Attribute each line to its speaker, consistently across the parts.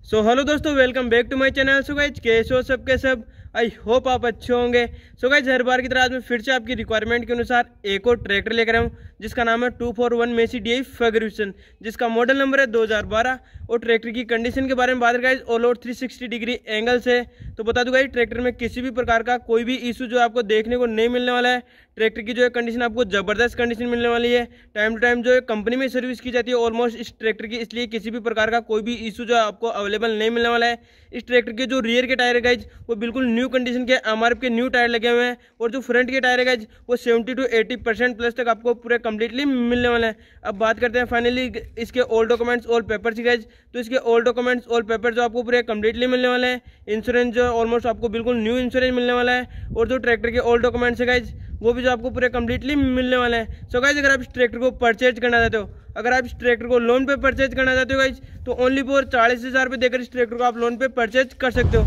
Speaker 1: Hello दोस्तों, welcome back to my channel. So guys कैसे हो सबके सब। आई होप आप अच्छे होंगे। सो गाइज हर बार की तरह आज मैं फिर से आपकी रिक्वायरमेंट के अनुसार एक और ट्रैक्टर लेकर आया हूँ जिसका नाम है 241 मेसी DI फर्ग्यूसन, जिसका मॉडल नंबर है 2012। और ट्रैक्टर की कंडीशन के बारे में बात करें ऑल ओवर 360 डिग्री एंगल से तो बता दूंगा ट्रैक्टर में किसी भी प्रकार का कोई भी इशू जो आपको देखने को नहीं मिलने वाला है। ट्रैक्टर की जो है कंडीशन आपको ज़बरदस्त कंडीशन मिलने वाली है। टाइम टू टाइम जो है कंपनी में सर्विस की जाती है ऑलमोस्ट इस ट्रैक्टर की, इसलिए किसी भी प्रकार का कोई भी इशू जो आपको अवेलेबल नहीं मिलने वाला है। इस ट्रैक्टर के जो रियर के टायर है गाइज वो बिल्कुल न्यू कंडीशन के MRF के न्यू टायर लगे हुए हैं। और जो फ्रंट के टायर है गाइज वो 70 to 80% प्लस तक आपको पूरे कंप्लीटली मिलने वाले हैं। अब बात करते हैं फाइनली इसके ऑल डॉक्यूमेंट्स ऑल पेपर्स की गाइज। तो इसके ऑल डॉक्यूमेंट्स ऑल पेपर जो आपको पूरे कंप्लीटली मिलने वाले हैं। इंश्योरेंस जो ऑलमोस्ट आपको बिल्कुल न्यू इंश्योरेंस मिलने वाला है। और जो ट्रैक्टर के ऑल डॉक्यूमेंट्स है गाइज वो भी जो आपको पूरे कंप्लीटली मिलने वाले हैं। सो गाइज अगर आप इस ट्रैक्टर को परचेज करना चाहते हो, अगर आप इस ट्रैक्टर को लोन पे परचेज करना चाहते हो गाइज तो ओनली फॉर 40,000 रुपये देकर इस ट्रैक्टर को आप लोन पे परचेज कर सकते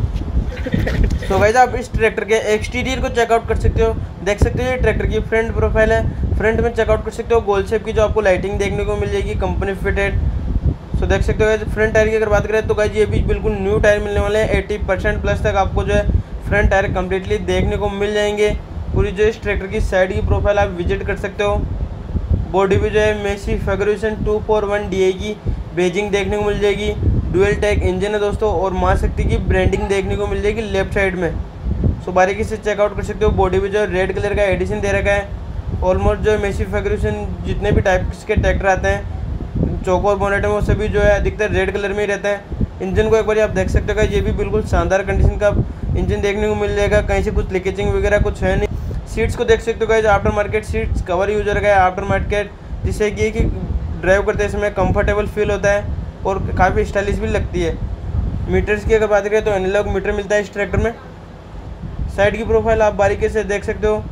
Speaker 1: हो। तो गाइज आप इस ट्रैक्टर के एक्सटीरियर को चेकआउट कर सकते हो। देख सकते हो ये ट्रैक्टर की फ्रंट प्रोफाइल है, फ्रंट में चेकआउट कर सकते हो। गोल शेप की जो आपको लाइटिंग देखने को मिल जाएगी, कंपनी फिटेड। सो देख सकते हो फ्रंट टायर की अगर बात करें तो गाइज ये भी बिल्कुल न्यू टायर मिलने वाले हैं। 80% प्लस तक आपको जो है फ्रंट टायर कंप्लीटली देखने को मिल जाएंगे। पूरी जो इस ट्रैक्टर की साइड की प्रोफाइल आप विजिट कर सकते हो। बॉडी भी जो है मेसी फर्ग्यूसन 241 DI की बेजिंग देखने को मिल जाएगी। डुअल टैग इंजन है दोस्तों और माँ शक्ति की ब्रांडिंग देखने को मिल जाएगी लेफ्ट साइड में। सो बारीकी से चेकआउट कर सकते हो। बॉडी भी जो है रेड कलर का एडिशन दे रखा है। ऑलमोस्ट जो है मेसी फर्ग्यूसन जितने भी टाइप के ट्रैक्टर आते हैं चौकोर बोनेट में वो सभी जो है अधिकतर रेड कलर में ही रहता है। इंजन को एक बार आप देख सकते हो, ये भी बिल्कुल शानदार कंडीशन का इंजन देखने को मिल जाएगा। कहीं से कुछ लीकेजिंग वगैरह कुछ है नहीं। सीट्स को देख सकते हो guys, after market seats cover user का है आफ्टर मार्केट, जिससे कि ड्राइव करते समय कंफर्टेबल फील होता है और काफ़ी स्टाइलिश भी लगती है। मीटर्स की अगर बात करें तो एनालॉग मीटर मिलता है इस ट्रैक्टर में। साइड की प्रोफाइल आप बारीकी से देख सकते हो,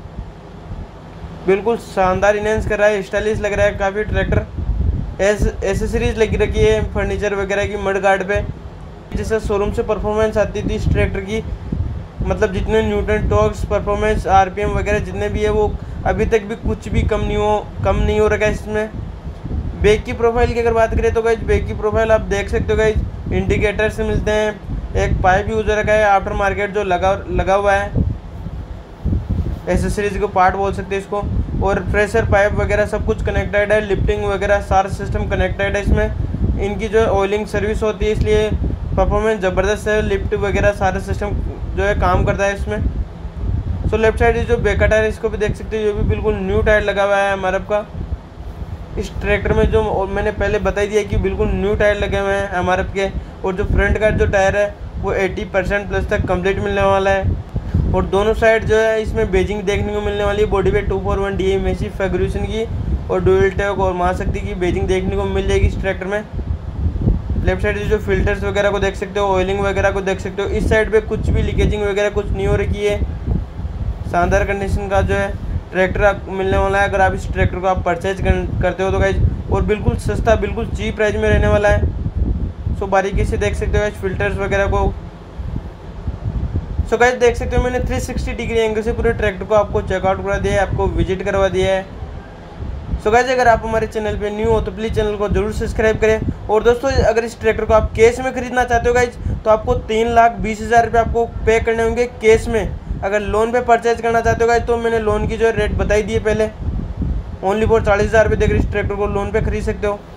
Speaker 1: बिल्कुल शानदार इनहेंस कर रहा है, स्टाइलिश लग रहा है काफ़ी ट्रैक्टर। एसेसरीज लगी रखी है फर्नीचर वगैरह की मड गार्ड पे, जैसे शोरूम से परफॉर्मेंस आती थी इस ट्रैक्टर की, मतलब जितने न्यूटन टॉर्क्स परफॉर्मेंस RPM वगैरह जितने भी है वो अभी तक भी कुछ भी कम नहीं हो रखा है इसमें। बैक की प्रोफाइल की अगर बात करें तो गाइज बैक की प्रोफाइल आप देख सकते हो गाइज, इंडिकेटर से मिलते हैं। एक पाइप यूज रखा है आफ्टर मार्केट जो लगा हुआ है, एसेसरीज को पार्ट बोल सकते हैं इसको। और प्रेशर पाइप वगैरह सब कुछ कनेक्टेड है, लिफ्टिंग वगैरह सारा सिस्टम कनेक्टेड है इसमें। इनकी जो ऑयलिंग सर्विस होती है इसलिए परफॉर्मेंस ज़बरदस्त है, लिफ्ट वगैरह सारा सिस्टम जो है काम करता है इसमें। सो लेफ्ट साइड जो बैक टायर है इसको भी देख सकते हो, ये भी बिल्कुल न्यू टायर लगा हुआ है MRF का इस ट्रैक्टर में। जो और मैंने पहले बताई दिया कि बिल्कुल न्यू टायर लगे हुए हैं MRF के। और जो फ्रंट का जो टायर है वो 80% प्लस तक कंप्लीट मिलने वाला है। और दोनों साइड जो है इसमें बेजिंग देखने को मिलने वाली है। बॉडी पे 241 DI मेसी फर्ग्यूसन की और डुअल टैग और माँ शक्ति की बेजिंग देखने को मिल जाएगी इस ट्रैक्टर में। लेफ्ट साइड जो फिल्टर्स वगैरह को देख सकते हो, ऑयलिंग वगैरह को देख सकते हो। इस साइड पे कुछ भी लीकेजिंग वगैरह कुछ नहीं हो रही है। शानदार कंडीशन का जो है ट्रैक्टर मिलने वाला है अगर आप इस ट्रैक्टर को आप परचेज करते हो तो गाइज, और बिल्कुल सस्ता बिल्कुल चीप प्राइस में रहने वाला है। सो बारीकी से देख सकते हो गाइज फिल्टर्स वगैरह को। सो गाइज देख सकते हो मैंने 360 डिग्री एंगल से पूरे ट्रैक्टर को आपको चेकआउट करा दिया है, आपको विजिट करवा दिया है। सो गाइज अगर आप हमारे चैनल पे न्यू हो तो प्लीज़ चैनल को जरूर सब्सक्राइब करें। और दोस्तों अगर इस ट्रैक्टर को आप कैश में खरीदना चाहते हो गाइज तो आपको 3,20,000 रुपये आपको पे करने होंगे कैश में। अगर लोन पे परचेज करना चाहते हो गाइज तो मैंने लोन की जो रेट बताई दी है पहले, ओनली फॉर 40,000 रुपये देकर इस ट्रैक्टर को लोन पे खरीद सकते हो।